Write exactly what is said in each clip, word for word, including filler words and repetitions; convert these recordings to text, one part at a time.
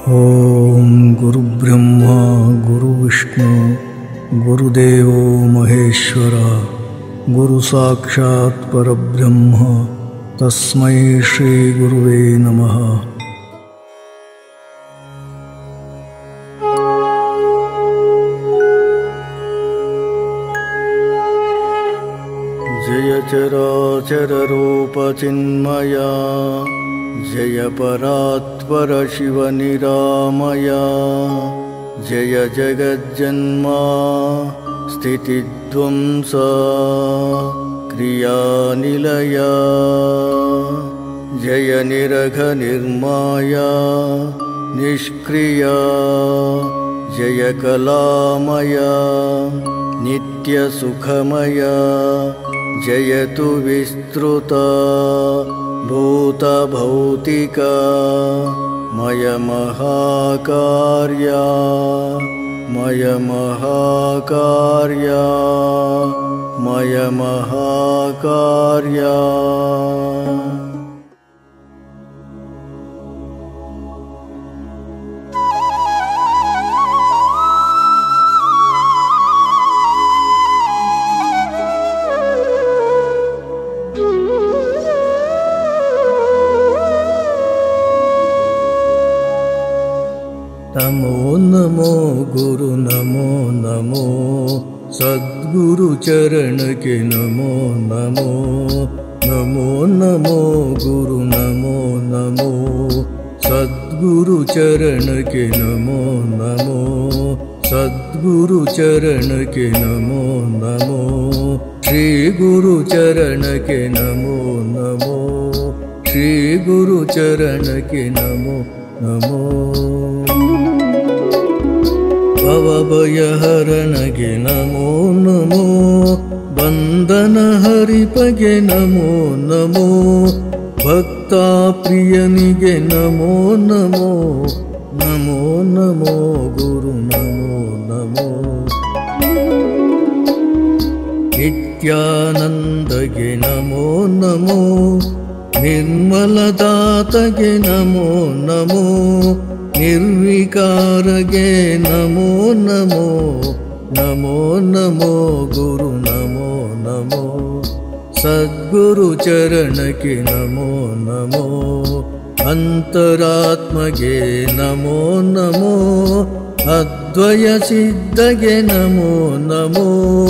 ಓಂ ಗುರುಬ್ರಹ್ಮ ಗುರುವಿಷ್ಣು ಗುರುದೇವೋ ಮಹೇಶ್ವರ ಗುರು ಸಾಕ್ಷಾತ್ ಪರಬ್ರಹ್ಮ ತಸ್ಮೈ ಶ್ರೀ ಗುರುವೇ ನಮಃ. ಜಯ ಚರಾಚರ ರೂಪ ಚಿನ್ಮಯ ಜಯ ಪರಾತ್ಪರ ಶಿವ ನಿರಾಮಯ ಜಯ ಜಗಜ್ಜನ್ಮ ಸ್ಥಿತಿಧ್ವಂಸ ಕ್ರಿಯಾನಿಲಯ ಜಯ ನಿರಘ ನಿರ್ಮಾಯ ನಿಷ್ಕ್ರಿಯ ಜಯ ಕಲಾಮಯ ನಿತ್ಯ ಸುಖಮಯ ಜಯತು ವಿಸ್ತೃತ ಭೂತ ಭೌತಿಕ ಮಯ ಮಹಾಕಾರ್ಯ ಮಯ ಮಹಾಕಾರ್ಯ ಮಯ ಮಹಾಕಾರ್ಯ. ನಮೋ ನಮೋ ಗುರು ನಮೋ ನಮೋ ಸದ್ಗುರು ಚರಣಕ್ಕೆ ನಮೋ ನಮೋ ನಮೋ ನಮೋ ಗುರು ನಮೋ ನಮೋ ಸದ್ಗುರು ಚರಣಕ್ಕೆ ನಮೋ ನಮೋ ಸದ್ಗುರು ಚರಣಕ್ಕೆ ನಮೋ ನಮೋ ಶ್ರೀ ಗುರು ಚರಣಕ್ಕೆ ನಮೋ ನಮೋ ಶ್ರೀ ಗುರು ಚರಣಕ್ಕೆ ನಮೋ ನಮೋ. ಭವಭಯಹರಣಗೆ ನಮೋ ನಮೋ ಬಂಧನ ಹರಿಪಗೆ ನಮೋ ನಮೋ ಭಕ್ತಪ್ರಿಯನಿಗೆ ನಮೋ ನಮೋ ನಮೋ ನಮೋ ಗುರು ನಮೋ ನಮೋ. ನಿತ್ಯಾನಂದಗೆ ನಮೋ ನಮೋ ನಿರ್ಮಲದಾತಗೆ ನಮೋ ನಮೋ ನಿರ್ವಿಕಾರಗೆ ನಮೋ ನಮೋ ನಮೋ ನಮೋ ಗುರು ನಮೋ ನಮೋ ಸದ್ಗುರು ಚರಣಕ್ಕೆ ನಮೋ ನಮೋ ಅಂತರಾತ್ಮಗೆ ನಮೋ ನಮೋ ಅದ್ವಯ ಸಿದ್ಧಗೆ ನಮೋ ನಮೋ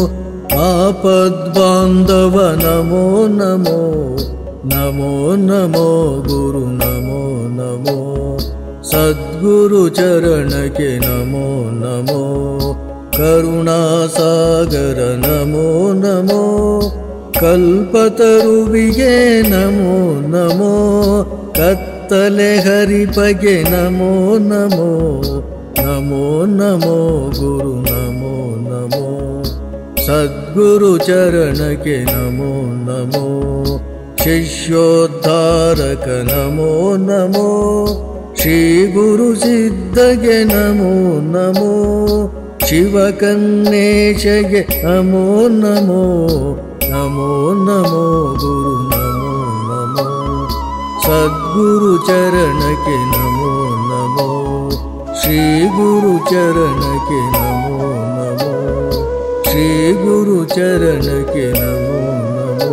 ಆಪದ್ಬಾಂಧವ ನಮೋ ನಮೋ ನಮೋ ನಮೋ ಗುರು ನಮೋ ನಮೋ ಸದ್ಗುರು ಚರಣಕ್ಕೆ ನಮೋ ನಮೋ ಕರುಣಾಸಾಗರ ನಮೋ ನಮೋ ಕಲ್ಪತರುವಿಗೆ ನಮೋ ನಮೋ ಕತ್ತಲೆ ಹರಿಪಗೆ ನಮೋ ನಮೋ ನಮೋ ನಮೋ ಗುರು ನಮೋ ನಮೋ ಸದ್ಗುರು ಚರಣಕ್ಕೆ ನಮೋ ನಮೋ ಶಿಷ್ಯೋದ್ಧಾರಕ ನಮೋ ನಮೋ ಶ್ರೀ ಗುರು ಸಿದ್ಧಗೆ ನಮೋ ನಮೋ ಶಿವಕನ್ನೇಶಗೆ ನಮೋ ನಮೋ ನಮೋ ನಮೋ ಗುರು ನಮೋ ನಮೋ ಸದ್ಗುರು ಚರಣಕ್ಕೆ ನಮೋ ನಮೋ ಶ್ರೀ ಗುರು ಚರಣಕ್ಕೆ ನಮೋ ನಮೋ ಶ್ರೀ ಗುರು ಚರಣಕ್ಕೆ ನಮೋ ನಮೋ.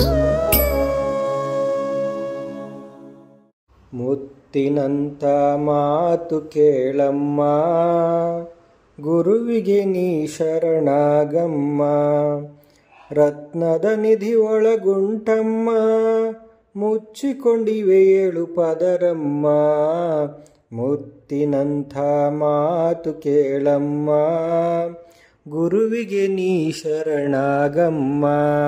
ಮುತ್ತಿನಂಥ ಮಾತು ಕೇಳಮ್ಮ ಗುರುವಿಗೆ ನೀ ಶರಣಾಗಮ್ಮ ರತ್ನದ ನಿಧಿ ಒಳಗುಂಟಮ್ಮ ಮುಚ್ಚಿಕೊಂಡಿವೆ ಏಳು ಪದರಮ್ಮ ಮುತ್ತಿನಂಥ ಮಾತು ಕೇಳಮ್ಮ ಗುರುವಿಗೆ ನೀ ಶರಣಾಗಮ್ಮ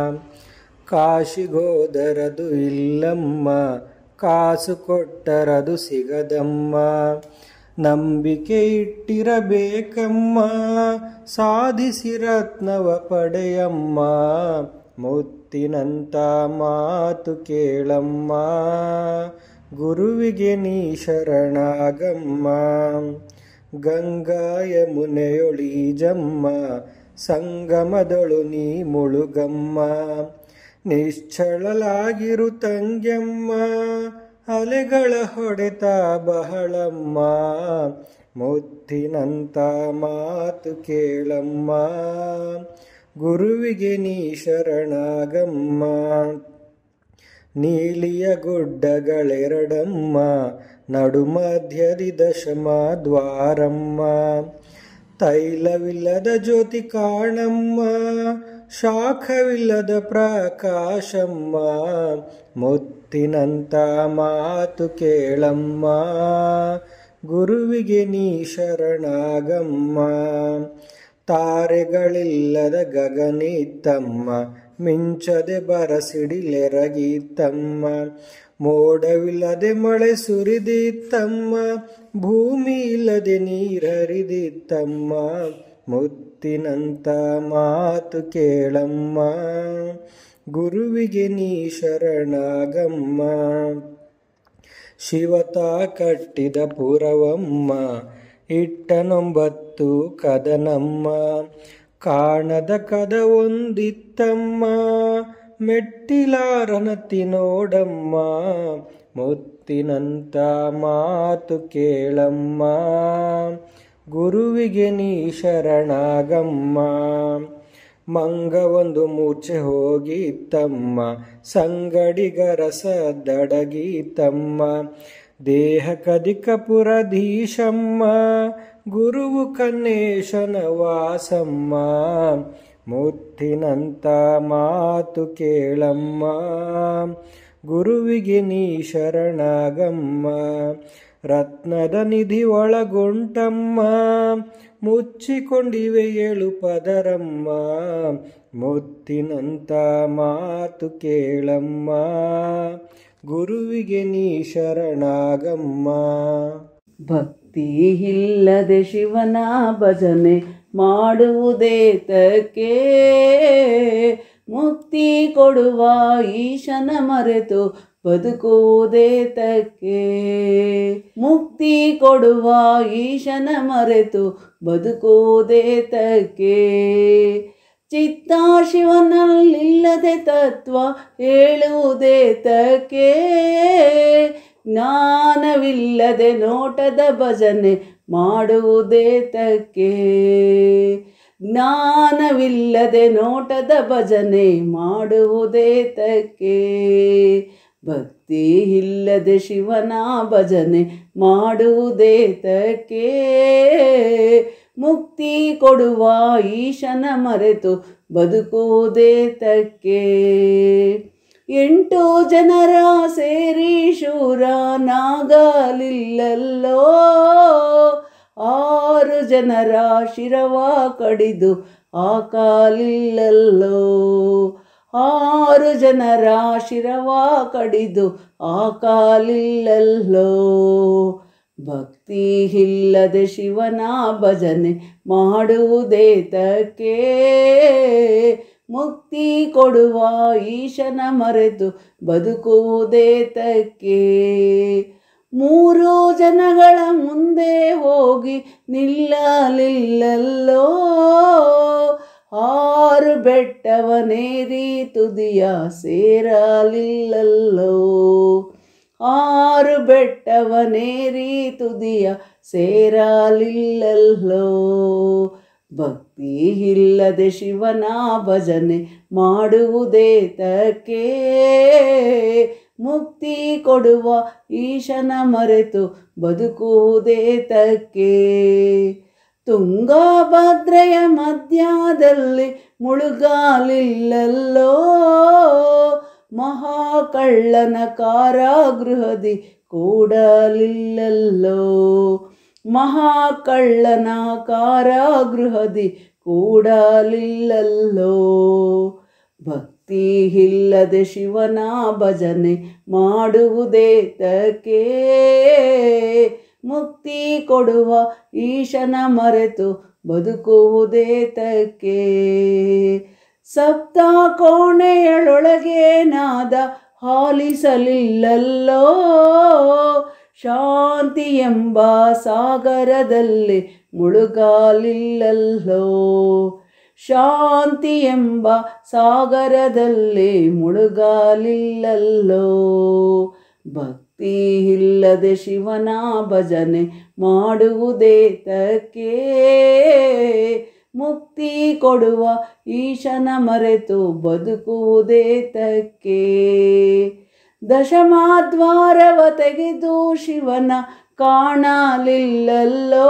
ಕಾಶಿಗೋದರದು ಇಲ್ಲಮ್ಮ ಕಾಸು ಕೊಟ್ಟರದು ಸಿಗದಮ್ಮ ನಂಬಿಕೆ ಇಟ್ಟಿರಬೇಕಮ್ಮ ಸಾಧಿಸಿ ರತ್ನವ ಪಡೆಯಮ್ಮ ಮುತ್ತಿನಂಥ ಮಾತು ಕೇಳಮ್ಮ ಗುರುವಿಗೆ ನೀ ಶರಣಾಗಮ್ಮ ಗಂಗಾಯ ಮುನೆಯೊಳೀಜಮ್ಮ ಸಂಗಮದಳು ನೀ ಮುಳುಗಮ್ಮ ನಿಶ್ಚಳಲಾಗಿರು ತಂಗ್ಯಮ್ಮ ಅಲೆಗಳ ಹೊಡೆತ ಬಹಳಮ್ಮ ಮುತ್ತಿನಂತ ಮಾತು ಕೇಳಮ್ಮ ಗುರುವಿಗೆ ನೀ ಶರಣಾಗಮ್ಮ ನೀಲಿಯ ಗುಡ್ಡಗಳೆರಡಮ್ಮ ನಡುಮಧ್ಯದಿ ದಶಮ ದ್ವಾರಮ್ಮ ತೈಲವಿಲ್ಲದ ಜ್ಯೋತಿ ಕಾಣಮ್ಮ ಶಾಖವಿಲ್ಲದ ಪ್ರಕಾಶಮ್ಮ ಮುತ್ತಿನಂತ ಮಾತು ಕೇಳಮ್ಮ ಗುರುವಿಗೆ ನೀ ಶರಣಾಗಮ್ಮ ತಾರೆಗಳಿಲ್ಲದ ಗಗನಿತ್ತಮ್ಮ ಮಿಂಚದೆ ಬರಸಿಡಿಲೆರಗಿತ್ತಮ್ಮ ಮೋಡವಿಲ್ಲದೆ ಮಳೆ ಸುರಿದಿತ್ತಮ್ಮ ಭೂಮಿ ಇಲ್ಲದೆ ನೀರರಿದಿತ್ತಮ್ಮ ಮುತ್ತಿನಂತ ಮಾತು ಕೇಳಮ್ಮ ಗುರುವಿಗೆ ನೀ ಶರಣಾಗಮ್ಮ ಶಿವತ ಕಟ್ಟಿದ ಪುರವಮ್ಮ ಇಟ್ಟನೊಂಬತ್ತು ಕದನಮ್ಮ ಕಾಣದ ಕದ ಒಂದಿತ್ತಮ್ಮ ಮೆಟ್ಟಿಲಾರನತಿ ನೋಡಮ್ಮ ಮುತ್ತಿನಂತ ಮಾತು ಕೇಳಮ್ಮ ಗುರುವಿಗೆ ನೀ ಶರಣಾಗಮ್ಮ ಮಂಗ ಒಂದು ಮೂರ್ಛೆ ಹೋಗಿತ್ತಮ್ಮ ಸಂಗಡಿಗರಸ ದಡಗಿತಮ್ಮ ದೇಹ ಕದಿಕಪುರಧೀಶಮ್ಮ ಗುರುವು ಕನ್ನೇಶನ ವಾಸಮ್ಮ ಮುತ್ತಿನಂತ ಮಾತು ಕೇಳಮ್ಮ ಗುರುವಿಗೆ ನೀ ಶರಣಾಗಮ್ಮ ರತ್ನದ ನಿಧಿ ಒಳಗುಂಟಮ್ಮ ಮುಚ್ಚಿಕೊಂಡಿವೆ ಏಳು ಪದರಮ್ಮ ಮುತ್ತಿನಂತ ಮಾತು ಕೇಳಮ್ಮ ಗುರುವಿಗೆ ನೀ ಶರಣಾಗಮ್ಮ ಭಕ್ತಿ ಇಲ್ಲದೆ ಶಿವನ ಭಜನೆ ಮಾಡುವುದೇತಕ್ಕೆ ಮುಕ್ತಿ ಕೊಡುವ ಈಶನ ಮರೆತು ಬದುಕುವುದೇತಕ್ಕೆ ಮುಕ್ತಿ ಕೊಡುವ ಈಶನ ಮರೆತು ಬದುಕುವುದೇತಕ್ಕೆ ಚಿತ್ತ ಶಿವನಲ್ಲಿಲ್ಲದೆ ತತ್ವ ಹೇಳುವುದೇತಕ್ಕೆ ಜ್ಞಾನವಿಲ್ಲದೆ ನೋಟದ ಭಜನೆ ಮಾಡುವುದೇತಕ್ಕೆ ಜ್ಞಾನವಿಲ್ಲದೆ ನೋಟದ ಭಜನೆ ಮಾಡುವುದೇತಕ್ಕೆ ಭಕ್ತಿ ಇಲ್ಲದೆ ಶಿವನ ಭಜನೆ ಮಾಡುವುದೇತಕ್ಕೆ ಮುಕ್ತಿ ಕೊಡುವ ಈಶನ ಮರೆತು ಬದುಕುವುದೇತಕ್ಕೆ ಎಂಟು ಜನರ ಸೇರಿ ಶೂರನಾಗಲಿಲ್ಲಲ್ಲೋ ಆರು ಜನರ ಶಿರವ ಕಡಿದು ಹಾಕಲಿಲ್ಲಲ್ಲೋ ಆರು ಜನರ ಶಿರವ ಕಡಿದು ಹಾಕಲಿಲ್ಲಲ್ಲೋ ಭಕ್ತಿ ಇಲ್ಲದೆ ಶಿವನ ಭಜನೆ ಮಾಡುವುದೇತಕ್ಕೆ ಮುಕ್ತಿ ಕೊಡುವ ಈಶನ ಮರೆತು ಬದುಕುವುದೇತಕ್ಕೆ ಮೂರು ಜನಗಳ ಮುಂದೆ ಹೋಗಿ ನಿಲ್ಲಲಿಲ್ಲಲ್ಲೋ ಆರು ಬೆಟ್ಟವನೇರಿ ತುದಿಯ ಸೇರಲಿಲ್ಲಲ್ಲೋ ಆರು ಬೆಟ್ಟವನೇರಿ ತುದಿಯ ಸೇರಲಿಲ್ಲಲ್ಲೋ ಭಕ್ತಿ ಇಲ್ಲದೆ ಶಿವನ ಭಜನೆ ಮಾಡುವುದೇತಕ್ಕೆ ಮುಕ್ತಿ ಕೊಡುವ ಈಶನ ಮರೆತು ಬದುಕುವುದೇತಕ್ಕೆ ತುಂಗಭದ್ರೆಯ ಮಧ್ಯದಲ್ಲಿ ಮುಳುಗಲಿಲ್ಲಲ್ಲೋ ಮಹಾಕಳ್ಳನ ಕಾರಾಗೃಹದಿ ಕೂಡಲಿಲ್ಲಲ್ಲೋ ಮಹಾಕಳ್ಳನ ಕಾರಾಗೃಹದಿ ಕೂಡಲಿಲ್ಲಲ್ಲೋ ಭಕ್ತಿ ಇಲ್ಲದೆ ಶಿವನ ಭಜನೆ ಮಾಡುವುದೇತಕ್ಕೆ ಮುಕ್ತಿ ಕೊಡುವ ಈಶನ ಮರೆತು ಬದುಕುವುದೇತಕ್ಕೆ ಸಪ್ತ ಕೋಣೆಯೊಳಗೆ ನಾದ ಆಲಿಸಲಿಲ್ಲಲ್ಲೋ ಶಾಂತಿ ಎಂಬ ಸಾಗರದಲ್ಲಿ ಮುಳುಗಲಿಲ್ಲಲ್ಲೋ ಶಾಂತಿ ಎಂಬ ಸಾಗರದಲ್ಲಿ ಮುಳುಗಲಿಲ್ಲಲ್ಲೋ ಭಕ್ತಿ ಭಕ್ತಿ ಇಲ್ಲದೆ ಶಿವನ ಭಜನೆ ಮಾಡುವುದೇತಕ್ಕೆ ಮುಕ್ತಿ ಕೊಡುವ ಈಶನ ಮರೆತು ಬದುಕುವುದೇತಕ್ಕೆ ದಶಮಾದ್ವಾರವ ತೆಗೆದು ಶಿವನ ಕಾಣಲಿಲ್ಲಲ್ಲೋ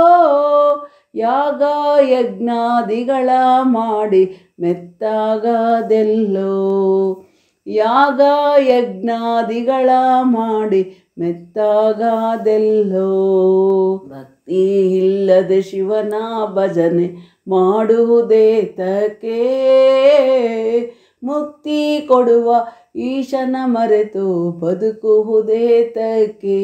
ಯಾಗ ಯಜ್ಞಾದಿಗಳ ಮಾಡಿ ಮೆತ್ತಾಗದೆಲ್ಲೋ ಯಾಗ ಯಜ್ಞಾದಿಗಳ ಮಾಡಿ ಮೆತ್ತಾಗದೆಲ್ಲೋ ಭಕ್ತಿ ಇಲ್ಲದೆ ಶಿವನ ಭಜನೆ ಮಾಡುವುದೇತಕ್ಕೆ ಮುಕ್ತಿ ಕೊಡುವ ಈಶನ ಮರೆತು ಬದುಕುವುದೇತಕ್ಕೆ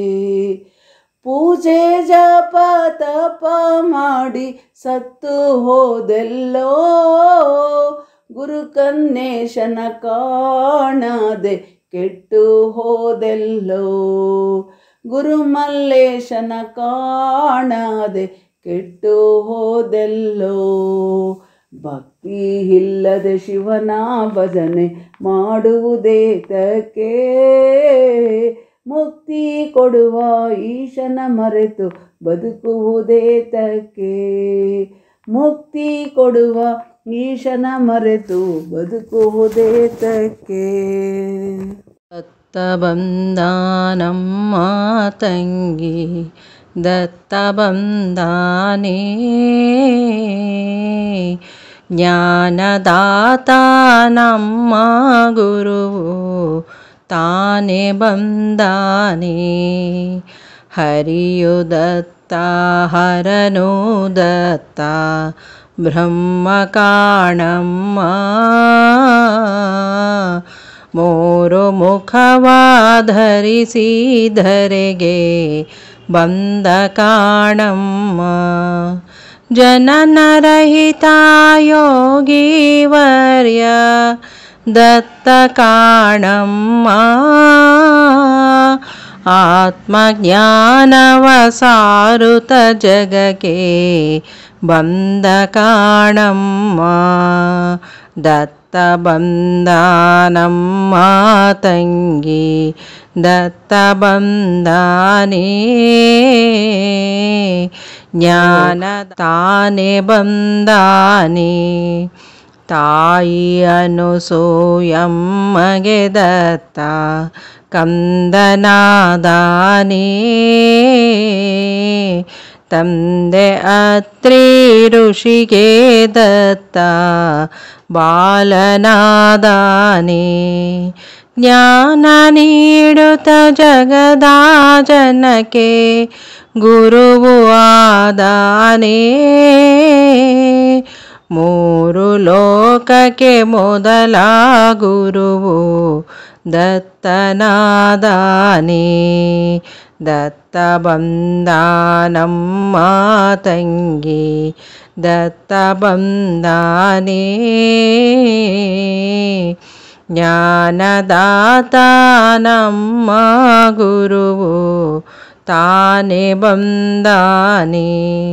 ಪೂಜೆ ಜಪ ತಪ ಮಾಡಿ ಸತ್ತು ಹೋದೆಲ್ಲೋ ಗುರು ಕನ್ನೇಶನ ಕಾಣದೆ ಕೆಟ್ಟು ಹೋದೆಲ್ಲೋ ಗುರು ಮಲ್ಲೇಶನ ಕಾಣದೆ ಕೆಟ್ಟು ಹೋದೆಲ್ಲೋ ಭಕ್ತಿ ಇಲ್ಲದೆ ಶಿವನ ಭಜನೆ ಮಾಡುವುದೇತಕ್ಕೆ ಮುಕ್ತಿ ಕೊಡುವ ಈಶನ ಮರೆತು ಬದುಕುವುದೇತಕ್ಕೆ ಮುಕ್ತಿ ಕೊಡುವ ಈಶನ ಮರೆತು ಬದುಕುವುದೇತಕ್ಕೆ ದತ್ತ ಬಂದಾನಮ್ಮ ತಂಗಿ ದತ್ತ ಬಂದಾನೇ ಜ್ಞಾನದಾತ ನಮ್ಮ ಗುರುವು ತಾನೇ ಬಂದಾನೆ ಹರಿಯು ದತ್ತ ಹರನು ದತ್ತ ಬ್ರಹ್ಮ ಕಾಣಮ್ಮ ಮೂರು ಮುಖವಾಧರಿಸಿ ಧರೆಗೆ ಬಂದ ಕಾಣಮ್ಮ ಜನನರಹಿತ ಯೋಗೀವರ್ಯ ದತ್ತ ಕಾಣಮ್ಮ ಆತ್ಮಜ್ಞಾನವ ಸಾರುತ ಜಗಕ್ಕೆ ಬಂದ ಕಾಣಮ್ಮ ದತ್ತ ಬಂದಾನಮ್ಮ ತಂಗಿ ದತ್ತ ಬಂದಾನೇ ಜ್ಞಾನ ತಾನೇ ಬಂದಾನೆ ತಾಯಿ ಅನುಸೂಯಮ್ಮಗೆ ದತ್ತ ಕಂದನಾದಾನೇ ತಂದೆ ಅತ್ರಿ ಋಷಿಗೆ ದತ್ತ ಬಾಲನಾದಾನೆ ಜ್ಞಾನ ನೀಡುತ್ತ ಜಗದ ಜನಕ್ಕೆ ಗುರುವು ಆದಾನೆ ಮೂರು ಲೋಕಕ್ಕೆ ಮೊದಲ ಗುರುವು ದತ್ತನಾದಾನೆ ದತ್ತ ಬಂದಾನಮ್ಮ ತಂಗಿ ದತ್ತ ಬಂದಾನೇ ಜ್ಞಾನದಾತ ನಮ್ಮ ಗುರುವು ತಾನೇ ಬಂದಾನೆ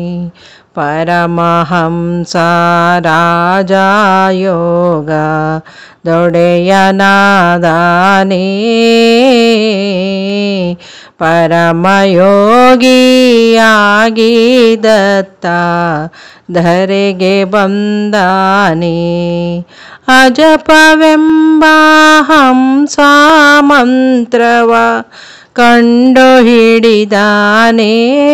ಪರಮಹಂಸ ರಾಜ ಯೋಗ ದೊಡೆಯನಾದಾನೆ ಪರಮಯೋಗಿಯಾಗಿ ದತ್ತ ಧರೆಗೆ ಬಂದಾನೆ ಅಜಪವೆಂಬ ಹಂಸ ಮಂತ್ರವ ಕಂಡು ಹಿಡಿದಾನೆ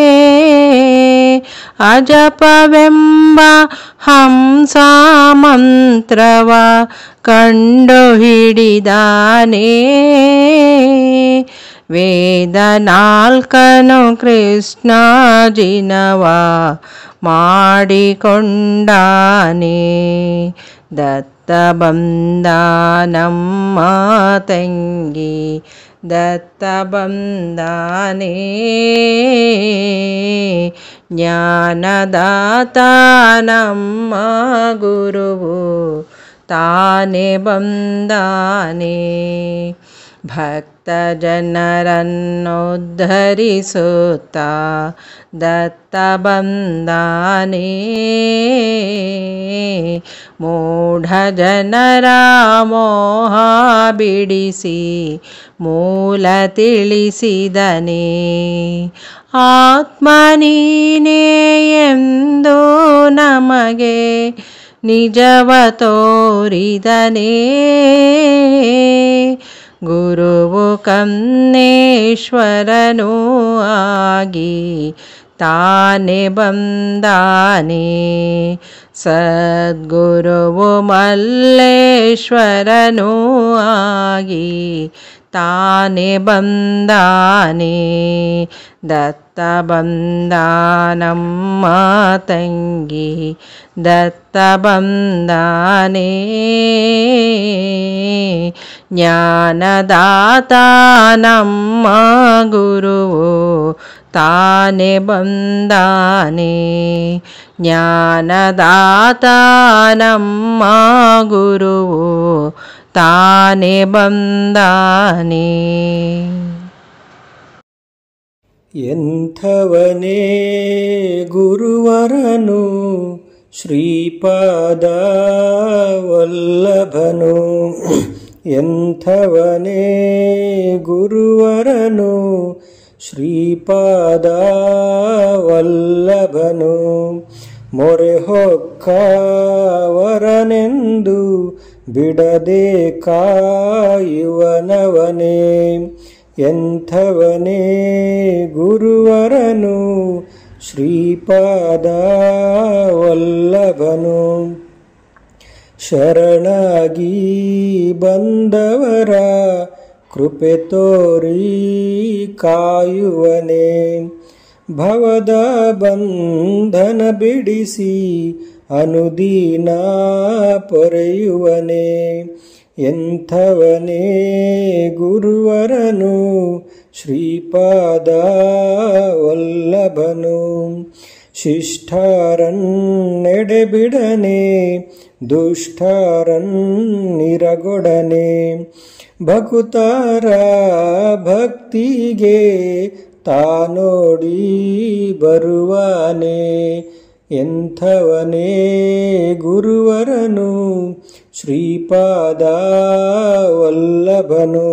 ಅಜಪವೆಂಬ ಹಂಸ ಮಂತ್ರವ ಕಂಡು ಹಿಡಿದಾನೆ ವೇದ ನಾಲ್ಕನು ಕೃಷ್ಣ ಜಿನವ ಮಾಡಿಕೊಂಡಾನೆ ದತ್ತ ಬಂದಾನಮ್ಮ ತಂಗಿ ದತ್ತ ಬಂದಾನೆ ಜ್ಞಾನದಾತ ನಮ್ಮ ಗುರುವು ತಾನೇ ಬಂದಾನೆ ಭಕ್ತ ಜನರನ್ನುದ್ಧರಿಸುತ್ತಾ ದತ್ತ ಬಂದಾನೆ. ಮೂಢ ಜನರ ಮೋಹ ಬಿಡಿಸಿ ಮೂಲ ತಿಳಿಸಿದನೆ. ಆತ್ಮ ನೀನೇ ಎಂದು ನಮಗೆ ನಿಜವ ತೋರಿದನೆ. ಗುರುವು ಕನ್ನೇಶ್ವರನೂ ಆಗಿ ತಾನೆ ಬಂದಾನೆ. ಸದ್ಗುರುವು ಮಲ್ಲೇಶ್ವರನೂ ಆಗಿ ತಾನೆ ಬಂದಾನೆ. ದತ್ತ ಬಂದಾನಮ್ಮ ತಂಗಿ ದತ್ತ ಬಂದಾನೆ. ಜ್ಞಾನದಾತ ನಮ್ಮ ಗುರುವು ತಾನೆ ಬಂದಾನೆ. ಜ್ಞಾನದಾತ ನಮ್ಮ ಗುರುವು ತಾನೆ ಬಂದಾನೆ. ಎಂಥವನೇ ಗುರುವರನು ಶ್ರೀಪಾದ ವಲ್ಲಭನು. ಎಂಥವನೇ ಗುರುವರನು ಶ್ರೀಪಾದ ವಲ್ಲಭನು. ಮೊರೆ ಹೊಕ್ಕವರನೆಂದು ಬಿಡದೆ ಕಾಯುವನವನೇ. ಎಂಥವನೇ ಗುರುವರನು ಶ್ರೀಪಾದ ವಲ್ಲಭನು. ಶರಣಾಗಿ ಬಂದವರ ಕೃಪೆ ತೋರಿ ಕಾಯುವನೇ. ಭವದ ಬಂಧನ ಬಿಡಿಸಿ ಅನುದೀನ ಪೊರೆಯುವನೇ. ಎಂಥವನೇ ಗುರುವರನು ಶ್ರೀಪಾದ ವಲ್ಲಭನು. ಶಿಷ್ಟಾರನ್ನೆಡೆಬಿಡನೆ ದುಷ್ಟಾರನ್ನಿರಗೊಡನೆ. ಭಕುತಾರ ಭಕ್ತಿಗೆ ತಾನೋಡಿ ಬರುವಾನೆ. ಎಂಥವನೇ ಗುರುವರನು ಶ್ರೀಪಾದ ವಲ್ಲಭನು.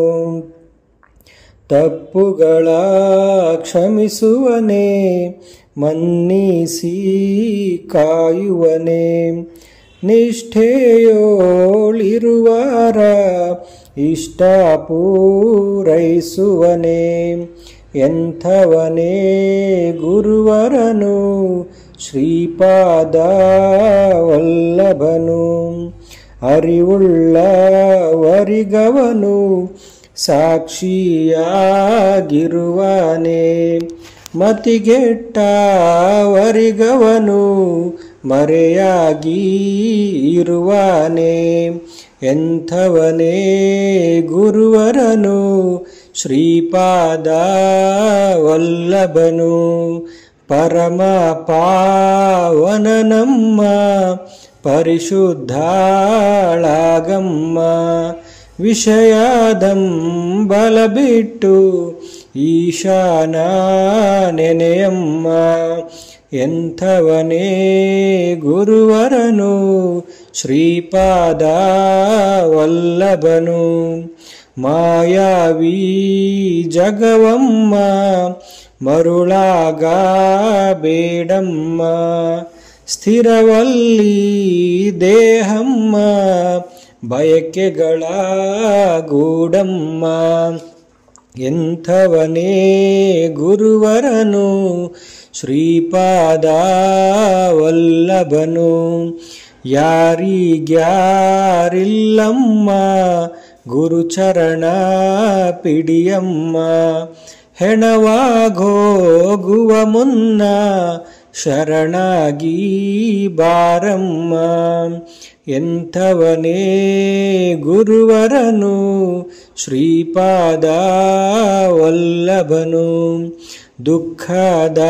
ತಪ್ಪುಗಳ ಕ್ಷಮಿಸುವನೇ ಮನ್ನಿಸಿ ಕಾಯುವನೇ. ನಿಷ್ಠೆಯೋಳಿರುವರ ಇಷ್ಟ ಪೂರೈಸುವನೇ. ಎಂಥವನೇ ಗುರುವರನು ಶ್ರೀಪಾದ ವಲ್ಲಭನು. ಅರಿವುಳ್ಳವರಿಗವನು ಸಾಕ್ಷಿಯಾಗಿರುವಾನೆ. ಮತಿಗೆಟ್ಟವರಿಗವನು ಮರೆಯಾಗಿ ಇರುವಾನೆ. ಎಂಥವನೇ ಗುರುವರನು ಶ್ರೀಪಾದ ವಲ್ಲಭನು. ಪರಮ ಪಾವನ ನಮ್ಮ ಪರಿಶುದ್ಧಾಳಾಗಮ್ಮ. ವಿಷಯದಂಬಲ ಬಿಟ್ಟು ಈಶಾನ ನೆನೆಯಮ್ಮ. ಎಂಥವನೇ ಗುರುವರನು ಶ್ರೀಪಾದ ವಲ್ಲಭನು. ಮಾಯಾವಿ ಜಗವಮ್ಮ ಮರುಳಾಗ ಬೇಡಮ್ಮ. ಸ್ಥಿರವಲ್ಲಿ ದೇಹಮ್ಮ ಬಯಕೆಗಳ ಗೂಡಮ್ಮ. ಎಂಥವನೇ ಗುರುವರನು ಶ್ರೀಪಾದ ವಲ್ಲಭನು. ಯಾರಿಗ್ಯಾರಿಲ್ಲಮ್ಮ ಗುರುಚರಣ ಪಿಡಿಯಮ್ಮ. ಹೆಣವಾಗೋಗುವ ಮುನ್ನ ಶರಣಾಗಿ ಬಾರಮ್ಮ. ಎಂಥವನೇ ಗುರುವರನು ಶ್ರೀಪಾದ ವಲ್ಲಭನು. ದುಃಖದ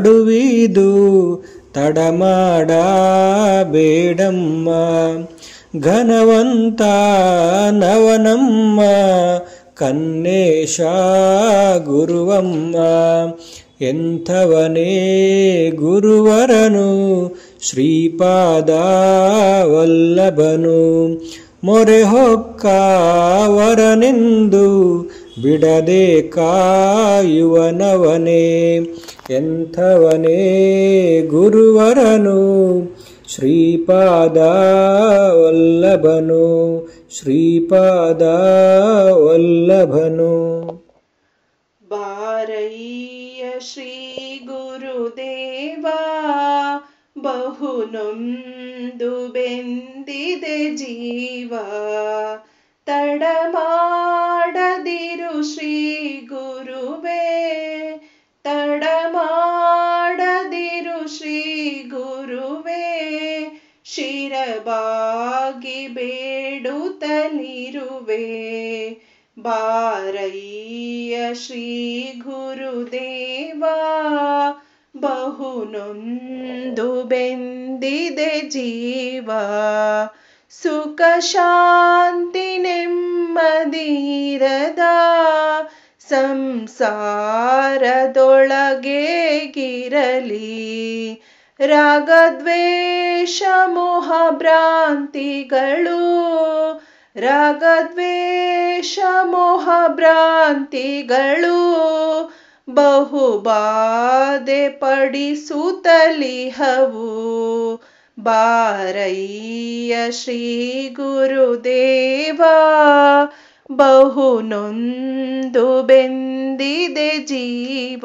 ಮಡುವಿದು ತಡಮಾಡ ಬೇಡಮ್ಮ. ಘನವಂತ ನವನಮ್ಮ ಕನ್ನೇಶ ಗುರುವಮ್ಮ ಎಂಥವನೇ ಗುರುವರನು ಶ್ರೀಪಾದ ವಲ್ಲಭನು ಮೊರೆ ಹೊಕ್ಕ ವರನೆಂದು ಬಿಡದೆ ಕಾಯುವನವನೇ ಎಂಥವನೇ ಗುರುವರನು ಶ್ರೀಪಾದ ವಲ್ಲಭನು ಶ್ರೀಪಾದ ವಲ್ಲಭನು ಬಾರಯ್ಯ ಶ್ರೀ ಗುರುದೇವ ಬಹು ನೊಂದು ಬೆಂದಿದೆ ಜೀವ ತಡ ಮಾಡದಿರು ಶ್ರೀ ಗುರುವೇ ತಡ ಮಾಡದಿರು ಶ್ರೀ ಗುರುವೇ ಶಿರಬಾಗಿ ಬೇಡುತ್ತಲಿರುವೆ ಬಾರಯ್ಯ ಶ್ರೀ ಗುರುದೇವ ಬಹು ನೊಂದು ಬೆಂದಿದೆ ಜೀವ ಸುಖ ಶಾಂತಿ ನೆಮ್ಮದಿರದ ಸಂಸಾರದೊಳಗೆ ಗಿರಲಿ ರಾಗದ್ವೇಷ ಮೋಹ ಭ್ರಾಂತಿಗಳು ರಾಗದ್ವೇಷ ಮೋಹ ಭ್ರಾಂತಿಗಳು ಬಹುಬಾಧೆ ಪಡಿಸುತ್ತಲಿಹವು ಬಾರಯ್ಯ ಶ್ರೀ ಗುರುದೇವ ಬಹು ನೊಂದು ಬೆಂದಿದೆ ಜೀವ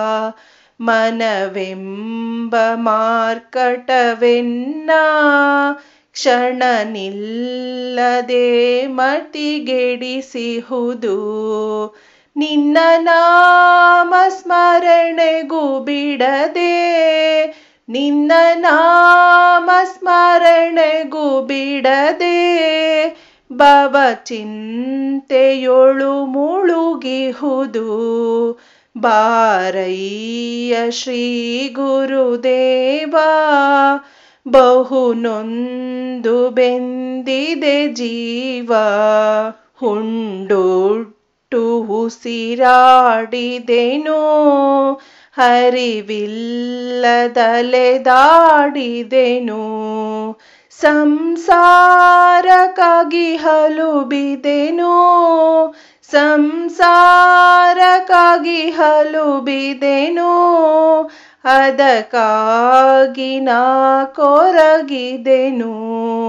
ಮನವೆಂಬ ಮಾರ್ಕಟವೆನ್ನ ಕ್ಷಣ ನಿಲ್ಲದೆ ಮತಿಗೆಡಿಸಿಹುದು ನಿನ್ನ ನಾಮ ಸ್ಮರಣೆಗೂ ಬಿಡದೆ ನಿನ್ನ ನಾಮ ಸ್ಮರಣೆಗೂ ಬಿಡದೆ ಭವ ಚಿಂತೆಯೊಳು ಮುಳುಗಿಹುದು ಬಾರಯ್ಯ ಶ್ರೀ ಗುರುದೇವ ಬಹು ನೊಂದು ಬೆಂದಿದೆ ಜೀವ ಹುಂಡುಟ್ಟು ಉಸಿರಾಡಿದೆನೋ ಹರಿವಿಲ್ಲದಲೆದಾಡಿದೆನು ಸಂಸಾರಕ್ಕಾಗಿ ಹಲುಬಿದೆನು ಸಂಸಾರಕ್ಕಾಗಿ ಹಲುಬಿದೆನು ಅದಕ್ಕಾಗಿ ನಾ ಕೊರಗಿದೆನು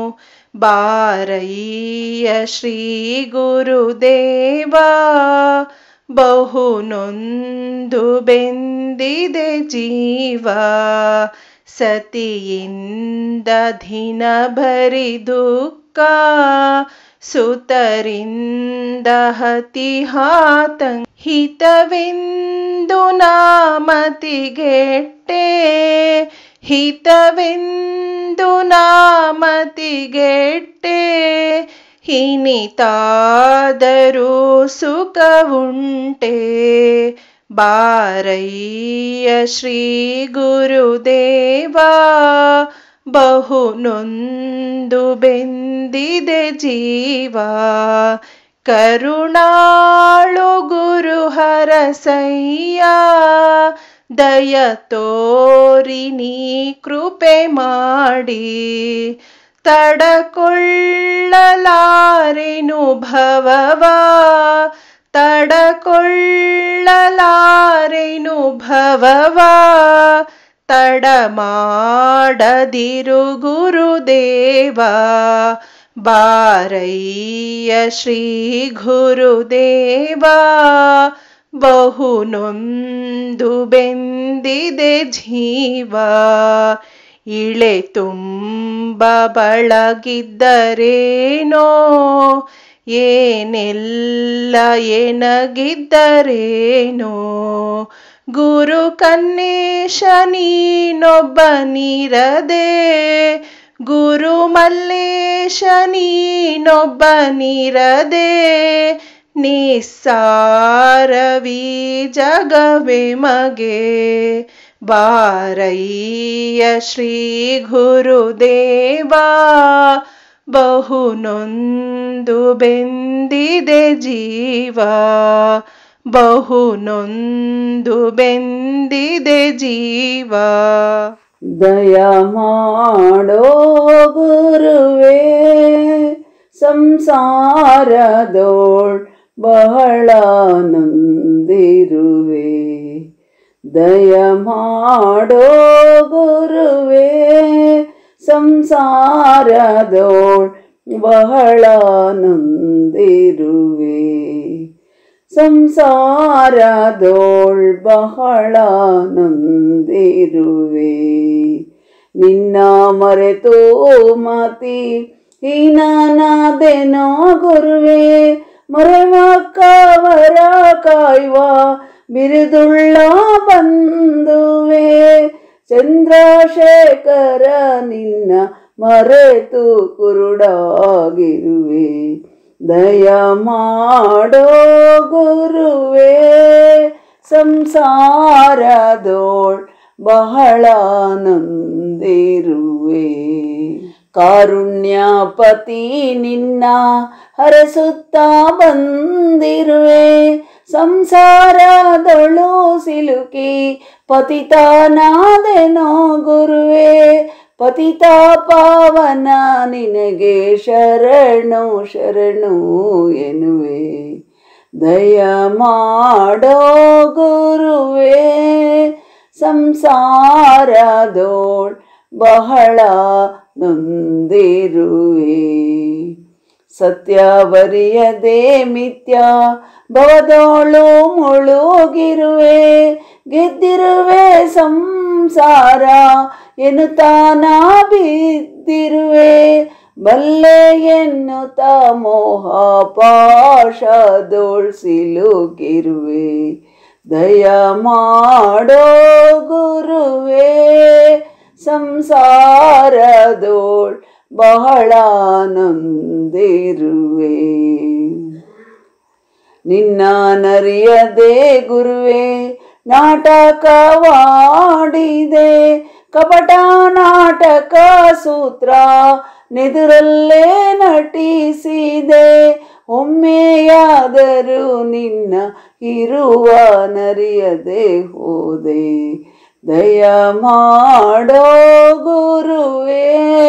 ಬಾರಯ್ಯ ಶ್ರೀ ಗುರುದೇವ ಬಹು ನೊಂದು ಬೆಂದಿದೆ ಜೀವ ಸತಿಯಿಂದ ದಿನ ಭರಿ ದುಃಖ ಸುತರಿಂದ ಹತಿಹಾತಂ ಹಿತವೆಂದು ನಾಮತಿಗೆಟ್ಟೆ ಹಿತವೆಂದು ನಾಮತಿಗೆಟ್ಟೆ ಹಿನಿತಾದರೂ ಸುಖವುಂಟೆ ಬಾರಯ್ಯ ಶ್ರೀ ಗುರುದೇವ ಬಹು ನೊಂದು ಬೆಂದಿದೆ ಜೀವ ಕರುಣಾಳು ಗುರು ಹರಸಯ್ಯ ದಯ ತೋರಿ ನೀ ಕೃಪೆ ಮಾಡಿ ತಡಕೊಳ್ಳಲಾರೆನು ಭವವ ತಡಕೊಳ್ಳಲಾರೆನು ಭವವ ತಡ ಮಾಡದಿರು ಗುರುದೇವ ಬಾರಯ್ಯ ಶ್ರೀ ಗುರುದೇವ ಬಹು ನೊಂದು ಬೆಂದಿದೆ ಜೀವ ಇಳೆ ತುಂಬ ಬಳಗಿದ್ದರೇನೋ ಏನೆಲ್ಲ ಎನಗಿದ್ದರೇನೋ ಗುರು ಕನ್ನೇಶ ನೀನೊಬ್ಬನಿರದೆ ಗುರು ಮಲ್ಲೇಶ ನೀನೊಬ್ಬನಿರದೆ ನಿಸ್ಸಾರವೀ ಜಗವೇ ಮಗೆ ಬಾರಯ್ಯ ಶ್ರೀ ಗುರುದೇವ ಬಹು ನೊಂದು ಬೆಂದಿದೆ ಜೀವ, ಬಹು ನೊಂದು ಬೆಂದಿದೆ ಜೀವ. ದಯ ಮಾಡೋ ಗುರುವೇ, ಸಂಸಾರದೋಳ್ ಬಹಳ ನೊಂದಿರುವೆ. ದಯ ಮಾಡೋ ಗುರುವೇ, ಸಂಸಾರದೋಳ್ ಬಹಳ ನೊಂದಿರುವೆ. ಸಂಸಾರದೋಳ್ ಬಹಳ ನೊಂದಿರುವೆ. ನಿನ್ನ ಮರೆತು ಮತಿ ಹೀನನಾದೆನೋ ಗುರುವೇ, ಮರೆವಕ್ಕವರ ಕಾಯುವ ಬಿರುದುಳ್ಳ ಬಂಧುವೆ. ಚಂದ್ರಶೇಖರ ನಿನ್ನ ಮರೆತು ಕುರುಡಾಗಿರುವೆ. ದಯ ಮಾಡೋ ಗುರುವೇ, ಸಂಸಾರದೋಳ್ ಬಹಳ ನೊಂದಿರುವೆ. ಕಾರುಣ್ಯಪತಿ ನಿನ್ನ ಹರಸುತ್ತಾ ಬಂದಿರುವೆ. ಸಂಸಾರದೊಳು ಸಿಲುಕಿ ಪತಿತನಾದೆನೋ ಗುರುವೇ. ಪತಿತ ಪಾವನ ನಿನಗೆ ಶರಣು ಶರಣು ಎನ್ನುವೆ. ದಯ ಮಾಡೋ ಗುರುವೇ, ಸಂಸಾರದೋಳ್ ಬಹಳ ನೊಂದಿರುವೆ. ಸತ್ಯವರಿಯದೆ ಮಿಥ್ಯ ಭವದೋಳು ಮುಳುಗಿರುವೆ. ಗೆದ್ದಿರುವೆ ಸಂಸಾರ ಎನ್ನುತ್ತಾನ ಬಿದ್ದಿರುವೆ. ಬಲ್ಲೆ ಎನ್ನುತ್ತ ಮೋಹ ಪಾಶದೋಳ್ ಸಿಲುಕಿರುವೆ. ದಯ ಮಾಡೋ ಗುರುವೇ, ಸಂಸಾರದೋಳ್ ಬಹಳ ನೊಂದಿರುವೆ. ನಿನ್ನ ನರಿಯದೆ ಗುರುವೇ ನಾಟಕವಾಡಿದೆ. ಕಪಟ ನಾಟಕ ಸೂತ್ರ ನೆದುರಲ್ಲೇ ನಟಿಸಿದೆ. ಒಮ್ಮೆಯಾದರೂ ನಿನ್ನ ಇರುವ ನರಿಯದೆ ಹೋದೆ. ದಯ ಮಾಡೋ ಗುರುವೇ,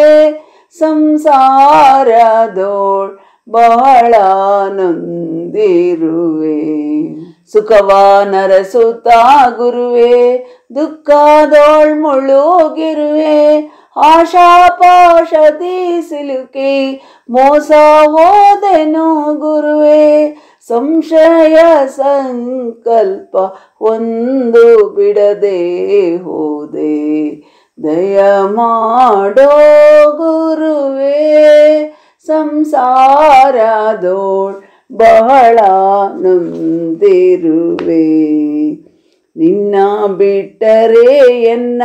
ಸಂಸಾರದೋಳ್ ಬಹಳ ನೊಂದಿರುವೆ. ಸುಖವ ನರಸುತ್ತ ಗುರುವೇ, ದುಃಖದೋಳ್ ಮುಳುಗಿರುವೆ. ಆಶಾಪಾಶದಿ ಸಿಲುಕಿ ಮೋಸ ಹೋದೆನು ಗುರುವೇ. ಸಂಶಯ ಸಂಕಲ್ಪ ಒಂದು ಬಿಡದೆ ಹೋದೆ. ದಯ ಮಾಡೋ ಗುರುವೇ, ಸಂಸಾರದೋಳ್ ಬಹಳ ನೊಂದಿರುವೆ. ನಿನ್ನ ಬಿಟ್ಟರೆ ಎನ್ನ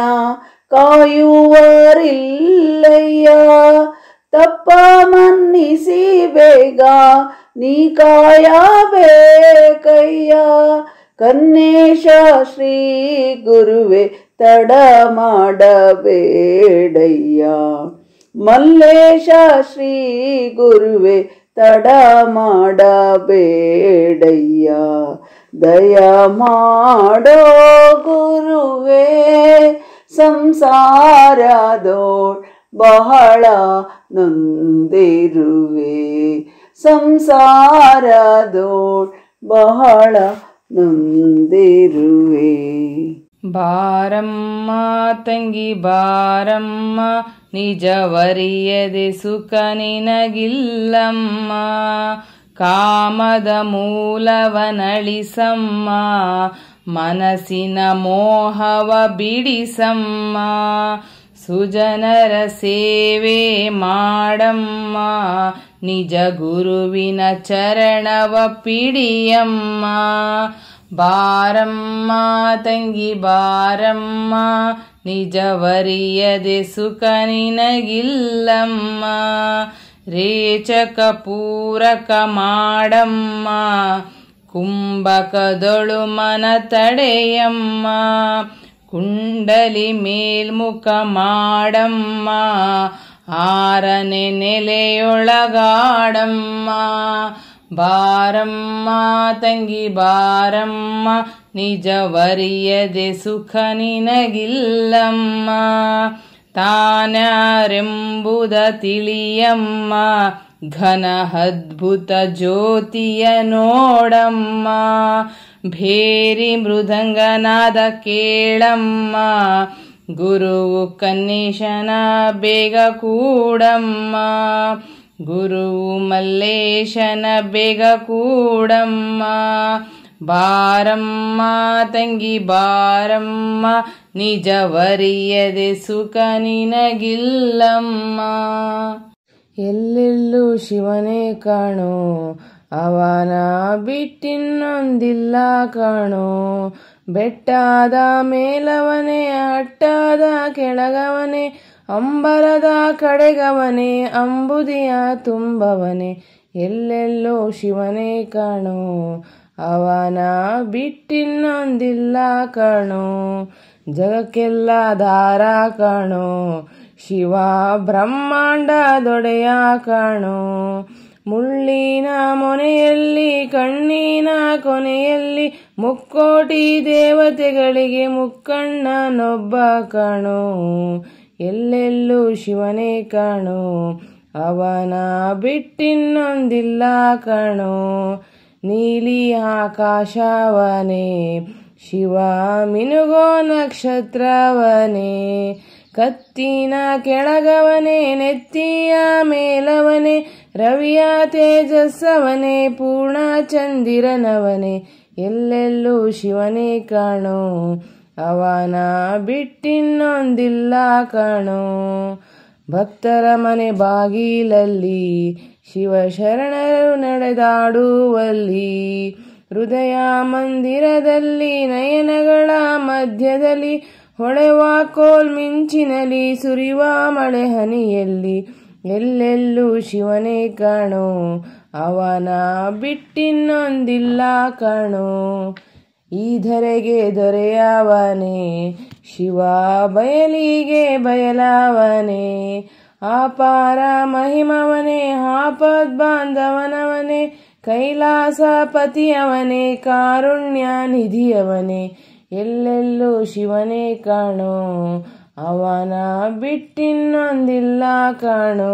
ಕಾಯುವರಿಲ್ಲಯ್ಯ. ತಪ್ಪ ಮನ್ನಿಸಿ ಬೇಗ ನೀ ಕಾಯಬೇಕಯ್ಯ. ಕನ್ನೇಶ ಶ್ರೀ ಗುರುವೆ ತಡ ಮಾಡಬೇಡಯ್ಯ. ಮಲ್ಲೇಶ ಶ್ರೀ ಗುರುವೆ ತಡ ಮಾಡಬೇಡಯ್ಯ. ದಯ ಮಾಡೋ ಗುರುವೇ, ಸಂಸಾರದೋಳ್ ಬಹಳ ನೊಂದಿರುವೆ. ಸಂಸಾರದೋಳ್ ಬಹಳ ನೊಂದಿರುವೆ. ಬಾರಮ್ಮ ತಂಗಿ ಬಾರಮ್ಮ, ನಿಜವರಿಯದೆ ಸುಖ ನಿನಗಿಲ್ಲಮ್ಮ. ಕಾಮದ ಮೂಲವನಳಿಸಮ್ಮ, ಮನಸ್ಸಿನ ಮೋಹವ ಬಿಡಿಸಮ್ಮ. ಸುಜನರ ಸೇವೆ ಮಾಡಮ್ಮ, ನಿಜ ಗುರುವಿನ ಚರಣವ ಪಿಡಿಯಮ್ಮ. ಬಾರಮ್ಮ ತಂಗಿ ಬಾರಮ್ಮ, ನಿಜವರಿಯದೆ ಸುಖ ನಿನಗಿಲ್ಲಮ್ಮ. ರೇಚಕ ಪೂರಕ ಮಾಡಮ್ಮ, ಕುಂಭಕದೊಳು ಮನ ತಡೆಯಮ್ಮ. ಕುಂಡಲಿ ಮೇಲ್ಮುಖ ಮಾಡಮ್ಮ, ಆರನೆ ನೆಲೆಯೊಳಗಾಡಮ್ಮ ಬಾರಮ್ಮ ತಂಗಿ ಬಾರಮ್ಮ ನಿಜವರಿಯದೆ ಸುಖ ನಿನಗಿಲ್ಲಮ್ಮ ತಾನ್ಯಾರೆಂಬುದ ತಿಳಿಯಮ್ಮ ಘನ ಅದ್ಭುತ ಜ್ಯೋತಿಯ ನೋಡಮ್ಮ ಭೇರಿ ಮೃದಂಗನಾದ ಕೇಳಮ್ಮ ಗುರುವು ಕನ್ನೇಶನ ಬೇಗ ಕೂಡಮ್ಮ ಗುರುವು ಮಲ್ಲೇಶನ ಬೇಗ ಕೂಡಮ್ಮ ಬಾರಮ್ಮ ತಂಗಿ ಬಾರಮ್ಮ ನಿಜವರಿಯದೆ ಸುಖ ನಿನಗಿಲ್ಲಮ್ಮ ಎಲ್ಲೆಲ್ಲೂ ಶಿವನೇ ಕಾಣೋ ಅವನ ಬಿಟ್ಟಿನ್ನೊಂದಿಲ್ಲ ಕಾಣೋ ಬೆಟ್ಟಾದ ಮೇಲವನೇ ಅಟ್ಟಾದ ಕೆಳಗವನೇ ಅಂಬರದ ಕಡೆಗವನೇ ಅಂಬುದಿಯ ತುಂಬವನೇ ಎಲ್ಲೆಲ್ಲೋ ಶಿವನೇ ಕಾಣೋ ಅವನ ಬಿಟ್ಟಿನ್ನೊಂದಿಲ್ಲ ಕಾಣೋ ಜಗಕ್ಕೆಲ್ಲ ದಾರ ಕಾಣೋ ಶಿವ ಬ್ರಹ್ಮಾಂಡ ದೊಡೆಯ ಕಾಣೋ ಮುಳ್ಳಿನ ಮೊನೆಯಲ್ಲಿ ಕಣ್ಣಿನ ಕೊನೆಯಲ್ಲಿ ಮುಕ್ಕೋಟಿ ದೇವತೆಗಳಿಗೆ ಮುಕ್ಕಣ್ಣನೊಬ್ಬ ಕಾಣೋ ಎಲ್ಲೆಲ್ಲೂ ಶಿವನೇ ಕಾಣೋ ಅವನ ಬಿಟ್ಟಿನ್ನೊಂದಿಲ್ಲ ಕಾಣೋ ನೀಲಿ ಆಕಾಶವನೇ ಶಿವ ಮಿನುಗೋ ನಕ್ಷತ್ರವನೇ ಕತ್ತಿನ ಕೆಳಗವನೇ ನೆತ್ತಿಯ ಮೇಲವನೇ ರವಿಯ ತೇಜಸ್ಸವನೇ ಪೂರ್ಣ ಚಂದಿರನವನೇ ಎಲ್ಲೆಲ್ಲೂ ಶಿವನೇ ಕಾಣೋ ಅವನ ಬಿಟ್ಟಿನ್ನೊಂದಿಲ್ಲ ಕಾಣೋ ಭಕ್ತರ ಮನೆ ಬಾಗಿಲಲ್ಲಿ ಶಿವ ಶರಣರು ನಡೆದಾಡುವಲ್ಲಿ ಹೃದಯ ಮಂದಿರದಲ್ಲಿ ನಯನಗಳ ಮಧ್ಯದಲ್ಲಿ ಹೊಳೆವ ಕೋಲ್ ಮಿಂಚಿನಲ್ಲಿ ಸುರಿವ ಮಳೆ ಹನಿಯಲ್ಲಿ ಎಲ್ಲೆಲ್ಲೂ ಶಿವನೇ ಕಾಣೋ ಅವನ ಬಿಟ್ಟಿನ್ನೊಂದಿಲ್ಲ ಕಾಣೋ ಈ ಧರೆಗೆ ದೊರೆಯವನೇ ಶಿವ ಬಯಲಿಗೆ ಬಯಲವನೇ ಆಪಾರ ಮಹಿಮವನೇ ಆಪದ್ ಬಾಂಧವನವನೇ ಕೈಲಾಸಪತಿಯವನೇ ಕಾರುಣ್ಯ ನಿಧಿಯವನೇ ಎಲ್ಲೆಲ್ಲೂ ಶಿವನೇ ಕಾಣೋ ಅವನ ಬಿಟ್ಟಿನ್ನೊಂದಿಲ್ಲ ಕಾಣೋ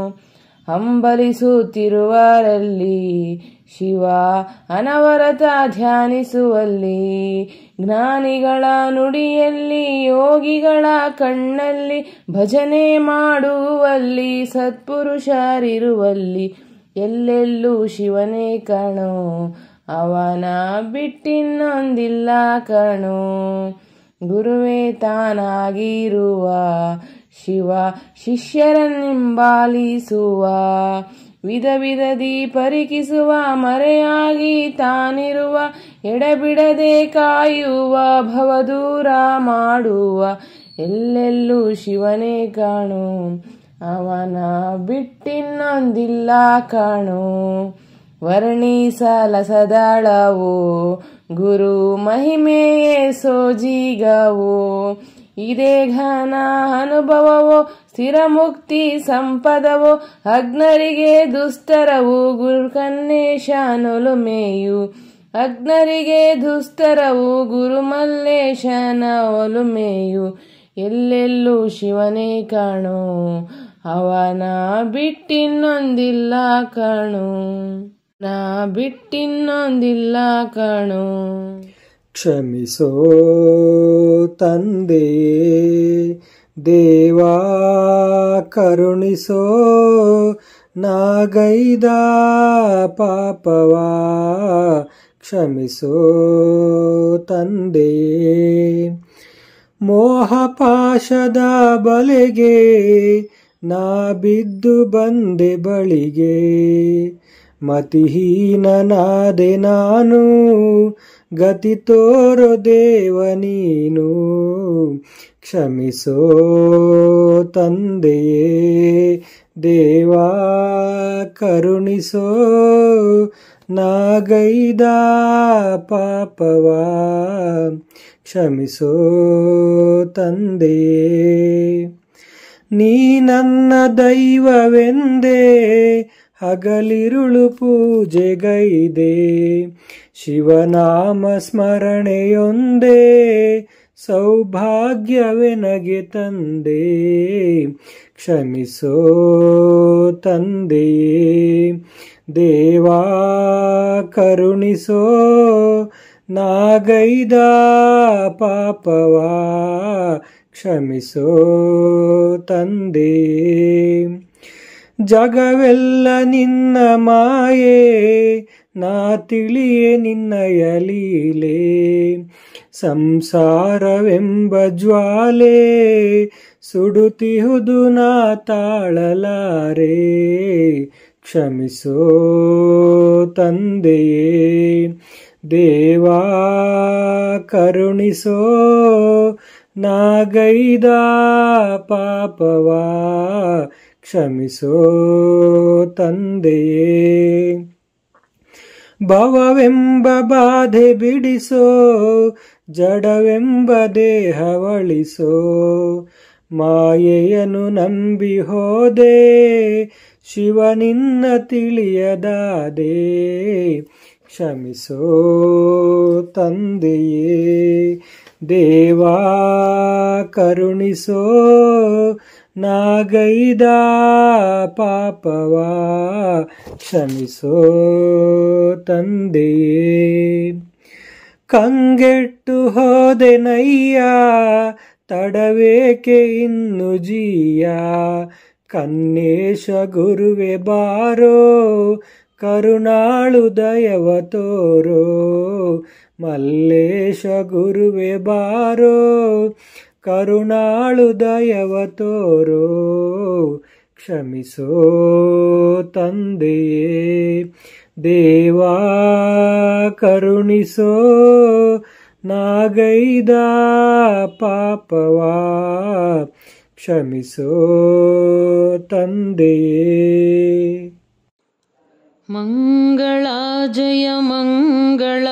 ಹಂಬಲಿಸುತ್ತಿರುವರಲ್ಲಿ ಶಿವ ಅನವರತ ಧ್ಯಾನಿಸುವಲ್ಲಿ ಜ್ಞಾನಿಗಳ ನುಡಿಯಲ್ಲಿ ಯೋಗಿಗಳ ಕಣ್ಣಲ್ಲಿ ಭಜನೆ ಮಾಡುವಲ್ಲಿ ಸತ್ಪುರುಷರಿರುವಲ್ಲಿ ಎಲ್ಲೆಲ್ಲೂ ಶಿವನೇ ಕಾಣೋ ಅವನ ಬಿಟ್ಟಿನ್ನೊಂದಿಲ್ಲ ಕಾಣೋ ಗುರುವೇ ತಾನಾಗಿರುವ ಶಿವ ಶಿಷ್ಯರನ್ನಿಂಬಾಲಿಸುವ ವಿಧ ವಿಧದಿ ಪರಿಕಿಸುವ ಮರೆಯಾಗಿ ತಾನಿರುವ ಎಡೆಬಿಡದೆ ಕಾಯುವ ಭವದೂರ ಮಾಡುವ ಎಲ್ಲೆಲ್ಲೂ ಶಿವನೇ ಕಾಣೋ ಅವನ ಬಿಟ್ಟಿನ್ನೊಂದಿಲ್ಲ ಕಾಣೋ ವರ್ಣಿಸಲಸದಳವೋ ಗುರು ಮಹಿಮೆಯೇ ಸೋಜಿಗವೋ ಇದೇ ಘನ ಅನುಭವವೋ ಸ್ಥಿರ ಮುಕ್ತಿ ಸಂಪದವೋ ಅಗ್ನರಿಗೆ ದುಸ್ತರವು ಗುರುಕನ್ನೇಶನೊಲುಮೆಯು ಅಗ್ನರಿಗೆ ದುಸ್ತರವು ಗುರುಮಲ್ಲೇಶನ ಒಲುಮೆಯು ಎಲ್ಲೆಲ್ಲೂ ಶಿವನೇ ಕಾಣೋ ಅವನ ಬಿಟ್ಟಿನ್ನೊಂದಿಲ್ಲ ಕಾಣೋ ನಾ ಬಿಟ್ಟಿನ್ನೊಂದಿಲ್ಲ ಕಾಣೋ ಕ್ಷಮಿಸೋ ತಂದೆ ದೇವಾ ಕರುಣಿಸೋ ನಾಗೈದ ಪಾಪವಾ ಕ್ಷಮಿಸೋ ತಂದೆ ಮೋಹಪಾಶದ ಬಲೆಗೆ ನಾ ಬಿದ್ದು ಬಂದೆ ಬಳಿಗೆ ಮತಿಹೀನನಾದೆ ನಾನು ಗತಿ ತೋರೋ ದೇವ ನೀನು ಕ್ಷಮಿಸೋ ತಂದೆಯೇ ದೇವಾ ಕರುಣಿಸೋ ನಾಗೈದ ಪಾಪವಾ ಕ್ಷಮಿಸೋ ತಂದೆಯೇ ನೀ ನನ್ನ ದೈವವೆಂದೇ ಹಗಲಿರುಳು ಪೂಜೆಗೈದೆ ಶಿವನಾಮ ಸ್ಮರಣೆಯೊಂದೇ ಸೌಭಾಗ್ಯವೆನಗೆ ತಂದೆ ಕ್ಷಮಿಸೋ ತಂದೆಯೇ ದೇವಾ ಕರುಣಿಸೋ ನಾಗೈದ ಪಾಪವಾ ಕ್ಷಮಿಸೋ ತಂದೆಯೇ ಜಗವೆಲ್ಲ ನಿನ್ನ ಮಾಯೆ ನಾ ತಿಳಿಯೆ ನಿನ್ನಯ ಲೀಲೆ ಸಂಸಾರವೆಂಬ ಜ್ವಾಲೆ ಸುಡುತ್ತಿಹುದು ನಾ ತಾಳಲಾರೆ ಕ್ಷಮಿಸೋ ತಂದೆಯೇ ದೇವಾ ಕರುಣಿಸೋ ನಾಗೈದ ಪಾಪವಾ ಕ್ಷಮಿಸೋ ತಂದೆಯೇ ಭವವೆಂಬ ಬಾಧೆ ಬಿಡಿಸೋ ಜಡವೆಂಬ ದೇಹವಳಿಸೋ ಮಾಯೆಯನ್ನು ನಂಬಿ ಹೋದೆ ಶಿವನಿನ್ನ ತಿಳಿಯದಾದೆ ಕ್ಷಮಿಸೋ ತಂದೆಯೇ ದೇವಾ ಕರುಣಿಸೋ ನಾಗೈದ ಪಾಪವಾ ಕ್ಷಮಿಸೋ ತಂದೆಯೇ ಕಂಗೆಟ್ಟು ಹೋದೆನಯ್ಯ ತಡವೇಕೆ ಇನ್ನು ಜೀಯ ಕನ್ನೇಶ ಗುರುವೆ ಬಾರೋ ಕರುಣಾಳು ದಯವ ತೋರೋ ಮಲ್ಲೇಶ ಗುರುವೆ ಬಾರೋ ಕರುಣಾಳು ದಯವ ತೋರೋ ಕ್ಷಮಿಸೋ ತಂದೆಯೇ ದೇವಾ ಕರುಣಿಸೋ ನಾಗೈದ ಪಾಪವಾ ಕ್ಷಮಿಸೋ ತಂದೆಯೇ ಮಂಗಳ ಜಯ ಮಂಗಳ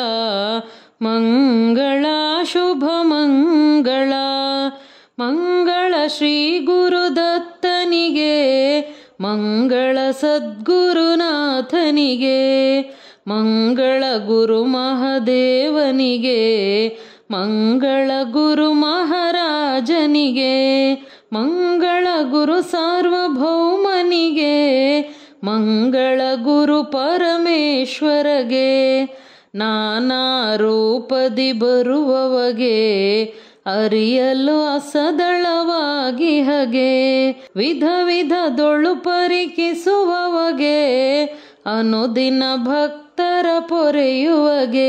ಮಂಗಳ ಶುಭ ಮಂಗಳ ಮಂಗಳ ಶ್ರೀ ಗುರುದತ್ತನಿಗೆ ಮಂಗಳ ಸದ್ಗುರುನಾಥನಿಗೆ ಮಂಗಳ ಗುರು ಮಹಾದೇವನಿಗೆ ಮಂಗಳ ಗುರು ಮಹಾರಾಜನಿಗೆ ಮಂಗಳ ಗುರು ಸಾರ್ವಭೌಮನಿಗೆ ಮಂಗಳ ಗುರು ಪರಮೇಶ್ವರಗೆ ನಾನಾ ರೂಪದಿ ಬರುವವಗೆ ಅರಿಯಲು ಅಸದಳವಾಗಿ ಹಗೆ ವಿಧ ವಿಧದೊಳು ಪರಿಕಿಸುವವಗೆ ಅನುದಿನ ಭಕ್ತರ ಪೊರೆಯುವಗೆ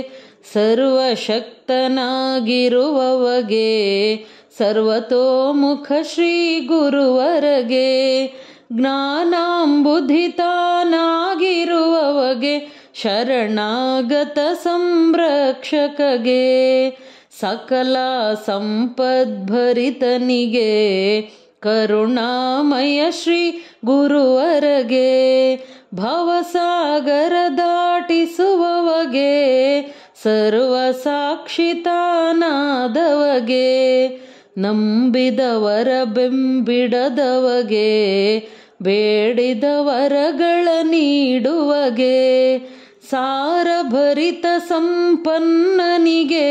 ಸರ್ವಶಕ್ತನಾಗಿರುವವಗೆ ಸರ್ವತೋಮುಖ ಶ್ರೀ ಗುರುವರಗೆ ಜ್ಞಾನಾಂಬುಧಿತಾನಾಗಿರುವವಗೆ ಶರಣಾಗತ ಸಂರಕ್ಷಕಗೆ ಸಕಲ ಸಂಪದ್ಭರಿತನಿಗೆ ಕರುಣಾಮಯ ಶ್ರೀ ಗುರುವರಗೆ ಭವಸಾಗರ ದಾಟಿಸುವವಗೆ ಸರ್ವ ಸಾಕ್ಷಿತಾನಾದವಗೆ ನಂಬಿದವರ ಬೆಂಬಿಡದವಗೆ ಬೇಡಿದ ವರಗಳ ನೀಡುವಗೆ ಸಾರಭರಿತ ಸಂಪನ್ನನಿಗೆ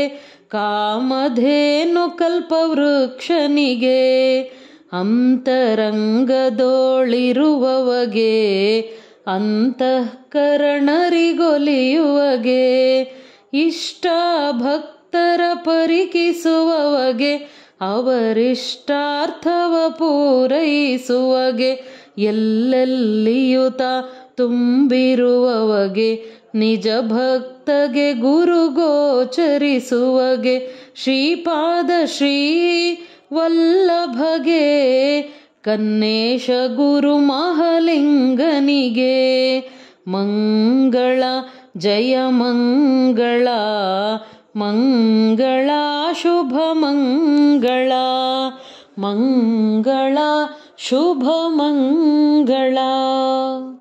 ಕಾಮಧೇನು ಕಲ್ಪವೃಕ್ಷನಿಗೆ ಅಂತರಂಗದೋಳಿರುವವಗೆ ಅಂತಃಕರಣರಿಗೊಲಿಯುವಗೆ ಇಷ್ಟ ಭಕ್ತರ ಪರಿಕಿಸುವವಗೆ ಅವರಿಷ್ಟಾರ್ಥವ ಪೂರೈಸುವಗೆ ಎಲ್ಲೆಲ್ಲಿಯುತ ತುಂಬಿರುವವಗೆ ನಿಜ ಭಕ್ತಗೆ ಗುರು ಗೋಚರಿಸುವಗೆ ಶ್ರೀಪಾದ ಶ್ರೀ ವಲ್ಲಭಗೆ ಕನ್ನೇಶ ಗುರು ಮಹಾಲಿಂಗನಿಗೆ ಮಂಗಳ ಜಯ ಮಂಗಳ ಮಂಗಳ ಶುಭ ಮಂಗಳ ಮಂಗಳ ಶುಭ ಮಂಗಳ